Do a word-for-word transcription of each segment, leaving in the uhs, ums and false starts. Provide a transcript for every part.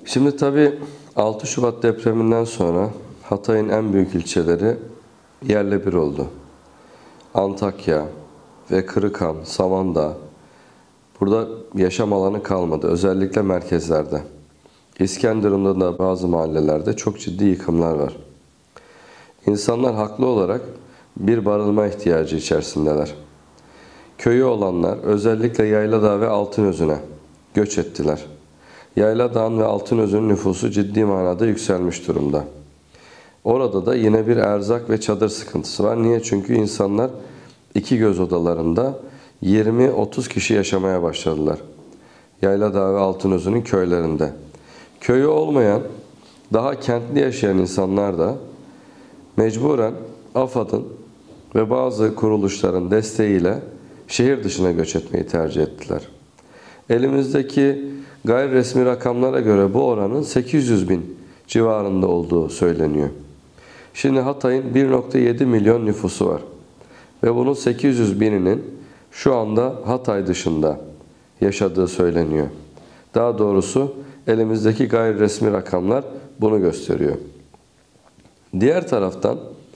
Şimdi tabii altı Şubat depreminden sonra Hatay'ın en büyük ilçeleri yerle bir oldu. Antakya ve Kırıkhan, Samandağ, burada yaşam alanı kalmadı. Özellikle merkezlerde. İskenderun'da da bazı mahallelerde çok ciddi yıkımlar var. İnsanlar haklı olarak bir barınma ihtiyacı içerisindeler. Köyü olanlar özellikle Yayladağ ve Altınözü'ne göç ettiler. Yayladağ'ın ve Altınözü'nün nüfusu ciddi manada yükselmiş durumda. Orada da yine bir erzak ve çadır sıkıntısı var. Niye? Çünkü insanlar iki göz odalarında yirmi otuz kişi yaşamaya başladılar. Yayladağ ve Altınözü'nün köylerinde. Köyü olmayan, daha kentli yaşayan insanlar da mecburen AFAD'ın ve bazı kuruluşların desteğiyle şehir dışına göç etmeyi tercih ettiler. Elimizdeki gayri resmi rakamlara göre bu oranın sekiz yüz bin civarında olduğu söyleniyor. Şimdi Hatay'ın bir nokta yedi milyon nüfusu var. Ve bunun sekiz yüz bininin şu anda Hatay dışında yaşadığı söyleniyor. Daha doğrusu elimizdeki gayri resmi rakamlar bunu gösteriyor. Diğer taraftan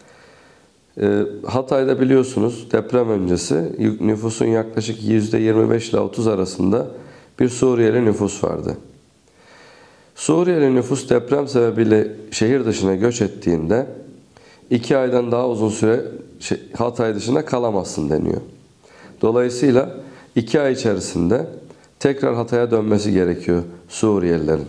Hatay'da biliyorsunuz deprem öncesi nüfusun yaklaşık yüzde yirmi beş ile otuz arasında bir Suriyeli nüfus vardı. Suriyeli nüfus deprem sebebiyle şehir dışına göç ettiğinde iki aydan daha uzun süre Hatay dışında kalamazsın deniyor. Dolayısıyla iki ay içerisinde tekrar Hatay'a dönmesi gerekiyor Suriyelilerin.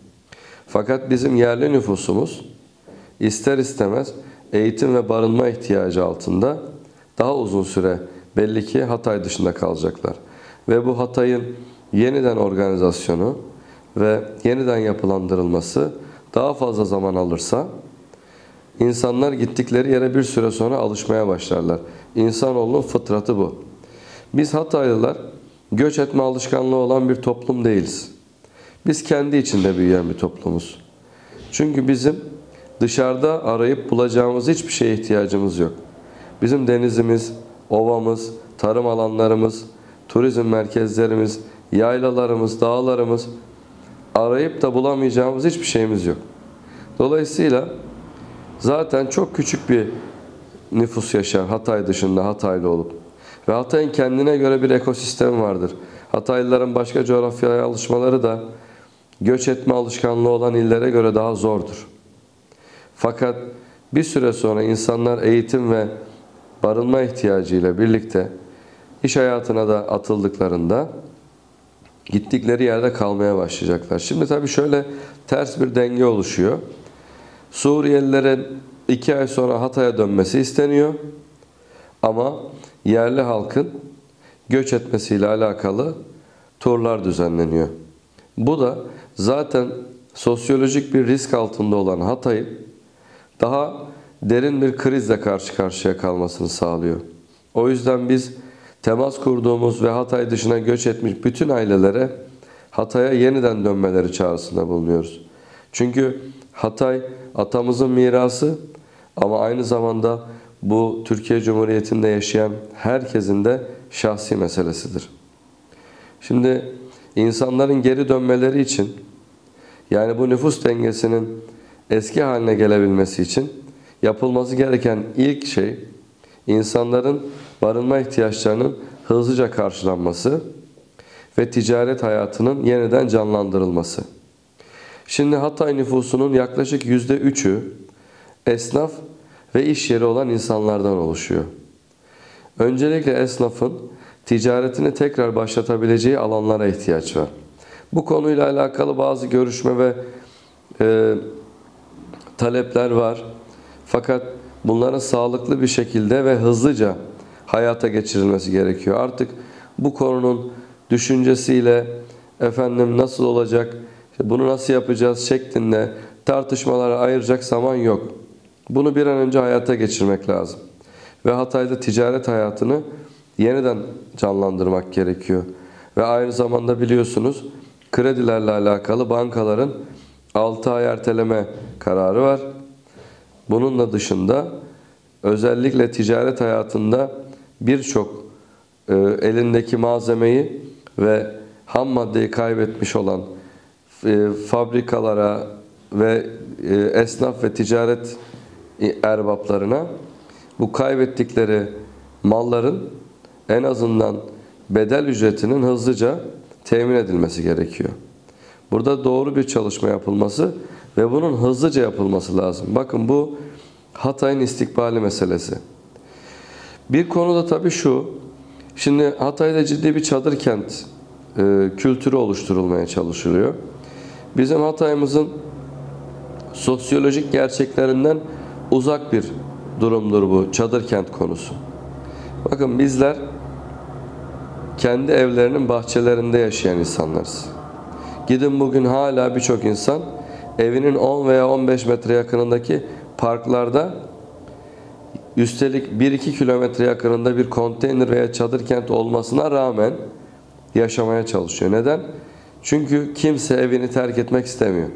Fakat bizim yerli nüfusumuz ister istemez eğitim ve barınma ihtiyacı altında daha uzun süre belli ki Hatay dışında kalacaklar. Ve bu Hatay'ın yeniden organizasyonu ve yeniden yapılandırılması daha fazla zaman alırsa insanlar gittikleri yere bir süre sonra alışmaya başlarlar. İnsanoğlunun fıtratı bu. Biz Hataylılar göç etme alışkanlığı olan bir toplum değiliz. Biz kendi içinde büyüyen bir toplumuz. Çünkü bizim dışarıda arayıp bulacağımız hiçbir şeye ihtiyacımız yok. Bizim denizimiz, ovamız, tarım alanlarımız, turizm merkezlerimiz, yaylalarımız, dağlarımız, arayıp da bulamayacağımız hiçbir şeyimiz yok. Dolayısıyla zaten çok küçük bir nüfus yaşar Hatay dışında Hataylı olup. Ve Hatay'ın kendine göre bir ekosistemi vardır. Hataylıların başka coğrafyaya alışmaları da göç etme alışkanlığı olan illere göre daha zordur. Fakat bir süre sonra insanlar eğitim ve barınma ihtiyacıyla birlikte iş hayatına da atıldıklarında gittikleri yerde kalmaya başlayacaklar. Şimdi tabii şöyle ters bir denge oluşuyor. Suriyelilerin iki ay sonra Hatay'a dönmesi isteniyor. Ama yerli halkın göç etmesiyle alakalı turlar düzenleniyor. Bu da zaten sosyolojik bir risk altında olan Hatay'ın daha derin bir krizle karşı karşıya kalmasını sağlıyor. O yüzden biz temas kurduğumuz ve Hatay dışına göç etmiş bütün ailelere Hatay'a yeniden dönmeleri çağrısında bulunuyoruz. Çünkü Hatay atamızın mirası ama aynı zamanda bu Türkiye Cumhuriyeti'nde yaşayan herkesin de şahsi meselesidir. Şimdi insanların geri dönmeleri için, yani bu nüfus dengesinin eski haline gelebilmesi için yapılması gereken ilk şey insanların barınma ihtiyaçlarının hızlıca karşılanması ve ticaret hayatının yeniden canlandırılması. Şimdi Hatay nüfusunun yaklaşık yüzde üçü esnaf ve iş yeri olan insanlardan oluşuyor. Öncelikle esnafın ticaretini tekrar başlatabileceği alanlara ihtiyaç var. Bu konuyla alakalı bazı görüşme ve e, talepler var. Fakat bunların sağlıklı bir şekilde ve hızlıca hayata geçirilmesi gerekiyor. Artık bu konunun düşüncesiyle efendim nasıl olacak, bunu nasıl yapacağız şeklinde tartışmalara ayıracak zaman yok. Bunu bir an önce hayata geçirmek lazım. Ve Hatay'da ticaret hayatını yeniden canlandırmak gerekiyor. Ve aynı zamanda biliyorsunuz kredilerle alakalı bankaların altı ay erteleme kararı var. Bununla dışında özellikle ticaret hayatında birçok e, elindeki malzemeyi ve ham maddeyi kaybetmiş olan e, fabrikalara ve e, esnaf ve ticaret erbaplarına bu kaybettikleri malların en azından bedel ücretinin hızlıca temin edilmesi gerekiyor. Burada doğru bir çalışma yapılması ve bunun hızlıca yapılması lazım. Bakın bu Hatay'ın istikbali meselesi. Bir konu da tabii şu, şimdi Hatay'da ciddi bir çadır kent e, kültürü oluşturulmaya çalışılıyor. Bizim Hatay'ımızın sosyolojik gerçeklerinden uzak bir durumdur bu çadır kent konusu. Bakın bizler kendi evlerinin bahçelerinde yaşayan insanlarız. Gidin bugün hala birçok insan evinin on veya on beş metre yakınındaki parklarda, üstelik bir iki kilometre yakınında bir konteyner veya çadır kent olmasına rağmen yaşamaya çalışıyor. Neden? Çünkü kimse evini terk etmek istemiyor.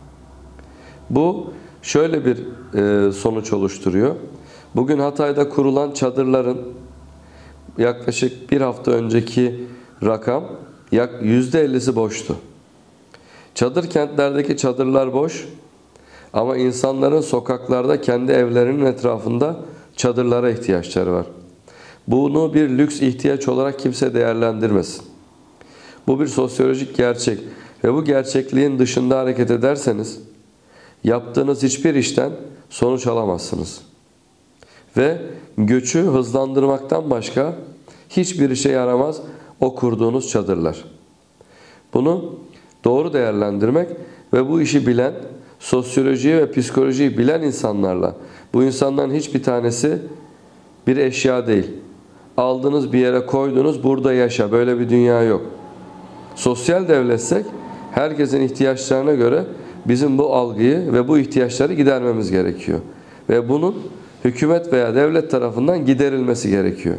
Bu şöyle bir e, sonuç oluşturuyor. Bugün Hatay'da kurulan çadırların yaklaşık bir hafta önceki rakam yüzde ellisi boştu. Çadır kentlerdeki çadırlar boş ama insanların sokaklarda kendi evlerinin etrafında çadırlara ihtiyaçları var. Bunu bir lüks ihtiyaç olarak kimse değerlendirmesin. Bu bir sosyolojik gerçek ve bu gerçekliğin dışında hareket ederseniz yaptığınız hiçbir işten sonuç alamazsınız. Ve göçü hızlandırmaktan başka hiçbir işe yaramaz o kurduğunuz çadırlar. Bunu doğru değerlendirmek ve bu işi bilen, sosyolojiyi ve psikolojiyi bilen insanlarla, bu insanların hiçbir tanesi bir eşya değil. Aldınız bir yere koydunuz, burada yaşa, böyle bir dünya yok. Sosyal devletsek herkesin ihtiyaçlarına göre bizim bu algıyı ve bu ihtiyaçları gidermemiz gerekiyor. Ve bunun hükümet veya devlet tarafından giderilmesi gerekiyor.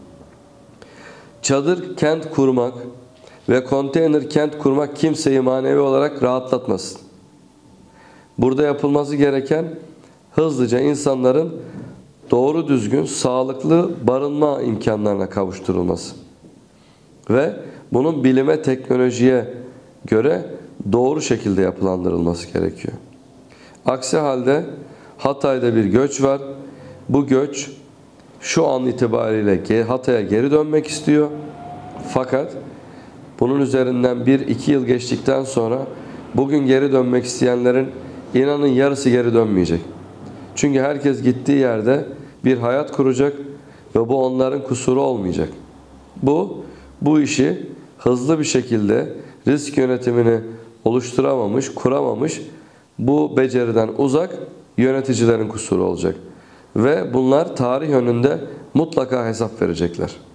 Çadır kent kurmak ve konteyner kent kurmak kimseyi manevi olarak rahatlatmasın. Burada yapılması gereken hızlıca insanların doğru düzgün, sağlıklı barınma imkanlarına kavuşturulması. Ve bunun bilime, teknolojiye göre doğru şekilde yapılandırılması gerekiyor. Aksi halde Hatay'da bir göç var. Bu göç şu an itibariyle Hatay'a geri dönmek istiyor. Fakat bunun üzerinden bir iki yıl geçtikten sonra bugün geri dönmek isteyenlerin inanın yarısı geri dönmeyecek. Çünkü herkes gittiği yerde bir hayat kuracak ve bu onların kusuru olmayacak. Bu, bu işi hızlı bir şekilde risk yönetimini oluşturamamış, kuramamış, bu beceriden uzak yöneticilerin kusuru olacak. Ve bunlar tarih önünde mutlaka hesap verecekler.